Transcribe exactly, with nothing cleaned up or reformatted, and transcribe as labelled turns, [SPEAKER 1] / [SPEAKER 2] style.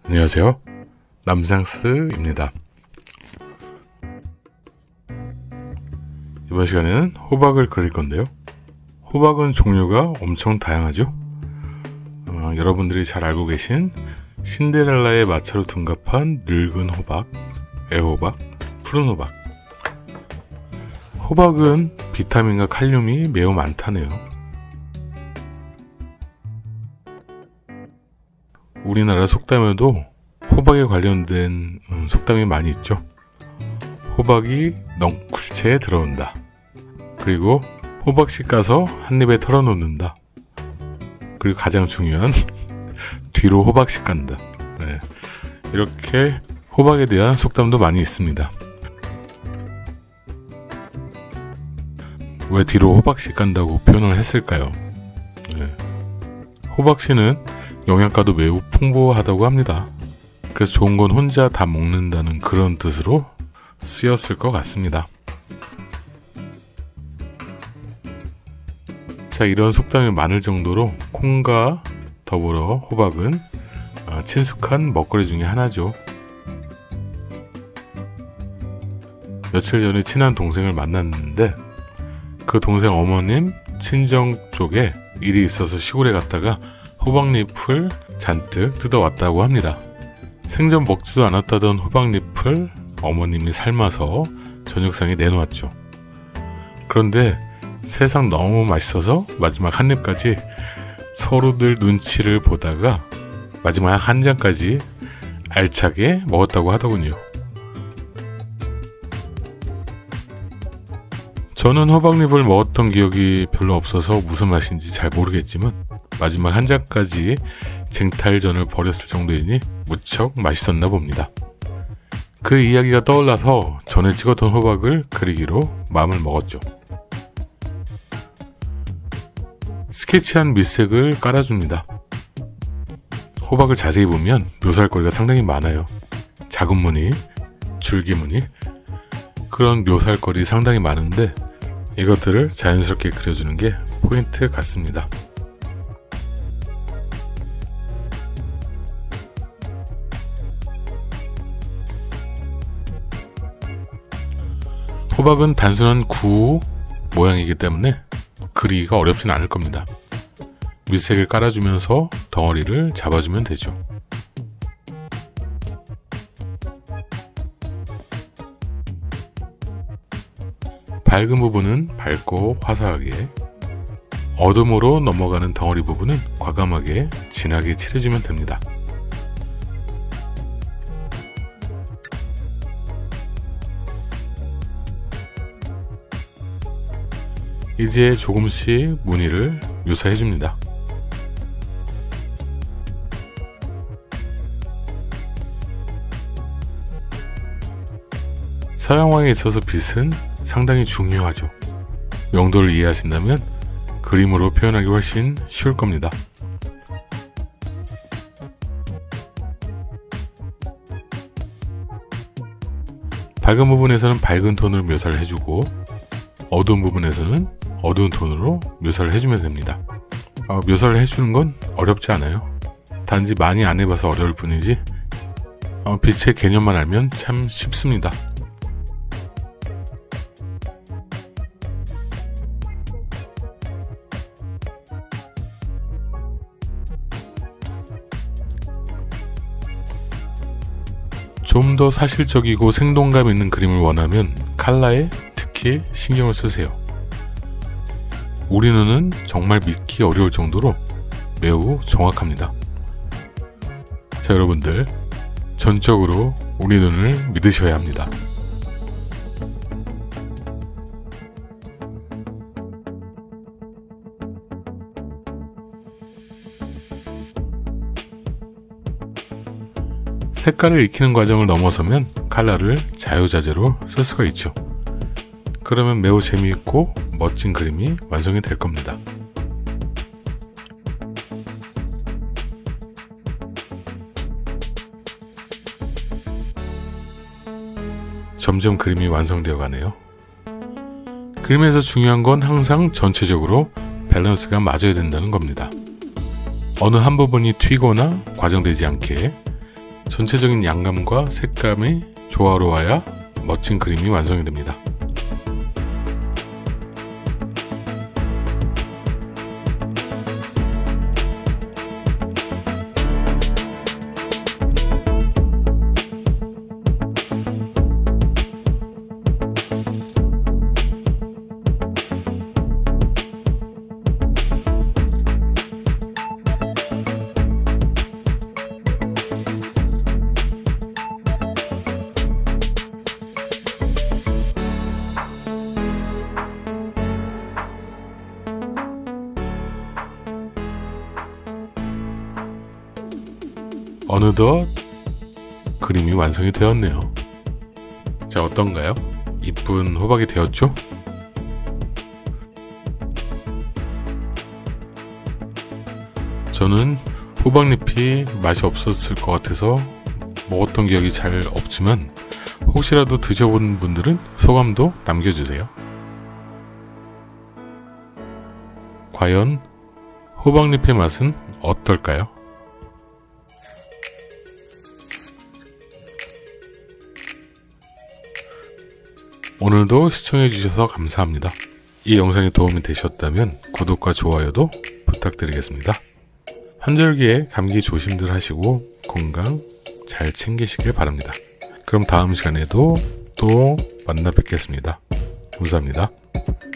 [SPEAKER 1] 안녕하세요, 남상스입니다. 이번 시간에는 호박을 그릴 건데요. 호박은 종류가 엄청 다양하죠. 어, 여러분들이 잘 알고 계신 신데렐라의 마차로 둔갑한 늙은 호박, 애호박, 푸른 호박. 호박은 비타민과 칼륨이 매우 많다네요. 우리나라 속담에도 호박에 관련된 음, 속담이 많이 있죠. 호박이 넝쿨채에 들어온다. 그리고 호박씨 까서 한 입에 털어놓는다. 그리고 가장 중요한 뒤로 호박씨 깐다. 네. 이렇게 호박에 대한 속담도 많이 있습니다. 왜 뒤로 호박씨 깐다고 표현을 했을까요? 네. 호박씨는 영양가도 매우 풍부하다고 합니다. 그래서 좋은 건 혼자 다 먹는다는 그런 뜻으로 쓰였을 것 같습니다. 자, 이런 속담이 많을 정도로 콩과 더불어 호박은 친숙한 먹거리 중에 하나죠. 며칠 전에 친한 동생을 만났는데 그 동생 어머님 친정 쪽에 일이 있어서 시골에 갔다가 호박잎을 잔뜩 뜯어왔다고 합니다. 생전 먹지도 않았다던 호박잎을 어머님이 삶아서 저녁상에 내놓았죠. 그런데 세상 너무 맛있어서 마지막 한 입까지 서로들 눈치를 보다가 마지막 한 잔까지 알차게 먹었다고 하더군요. 저는 호박잎을 먹었던 기억이 별로 없어서 무슨 맛인지 잘 모르겠지만 마지막 한 잔까지 쟁탈전을 벌였을 정도이니 무척 맛있었나 봅니다. 그 이야기가 떠올라서 전에 찍었던 호박을 그리기로 마음을 먹었죠. 스케치한 밑색을 깔아줍니다. 호박을 자세히 보면 묘사할 거리가 상당히 많아요. 작은 무늬, 줄기 무늬, 그런 묘사할 거리 상당히 많은데 이것들을 자연스럽게 그려주는 게 포인트 같습니다. 호박은 단순한 구 모양이기 때문에 그리기가 어렵진 않을 겁니다. 밑색을 깔아주면서 덩어리를 잡아주면 되죠. 밝은 부분은 밝고 화사하게, 어둠으로 넘어가는 덩어리 부분은 과감하게 진하게 칠해주면 됩니다. 이제 조금씩 무늬를 묘사해줍니다. 서양화에 있어서 빛은 상당히 중요하죠. 용도를 이해하신다면 그림으로 표현하기 훨씬 쉬울 겁니다. 밝은 부분에서는 밝은 톤으로 묘사를 해주고 어두운 부분에서는 어두운 톤으로 묘사를 해주면 됩니다. 어, 묘사를 해주는 건 어렵지 않아요. 단지 많이 안 해봐서 어려울 뿐이지 어, 빛의 개념만 알면 참 쉽습니다. 좀 더 사실적이고 생동감 있는 그림을 원하면 컬러에 특히 신경을 쓰세요. 우리 눈은 정말 믿기 어려울 정도로 매우 정확합니다. 자, 여러분들 전적으로 우리 눈을 믿으셔야 합니다. 색깔을 익히는 과정을 넘어서면 컬러를 자유자재로 쓸 수가 있죠. 그러면 매우 재미있고 멋진 그림이 완성이 될 겁니다. 점점 그림이 완성되어 가네요. 그림에서 중요한 건 항상 전체적으로 밸런스가 맞아야 된다는 겁니다. 어느 한 부분이 튀거나 과장되지 않게 전체적인 양감과 색감이 조화로워야 멋진 그림이 완성이 됩니다. 어느덧 그림이 완성이 되었네요. 자, 어떤가요? 이쁜 호박이 되었죠? 저는 호박잎이 맛이 없었을 것 같아서 먹었던 기억이 잘 없지만 혹시라도 드셔본 분들은 소감도 남겨주세요. 과연 호박잎의 맛은 어떨까요? 오늘도 시청해주셔서 감사합니다. 이 영상이 도움이 되셨다면 구독과 좋아요도 부탁드리겠습니다. 환절기에 감기 조심들 하시고 건강 잘 챙기시길 바랍니다. 그럼 다음 시간에도 또 만나 뵙겠습니다. 감사합니다.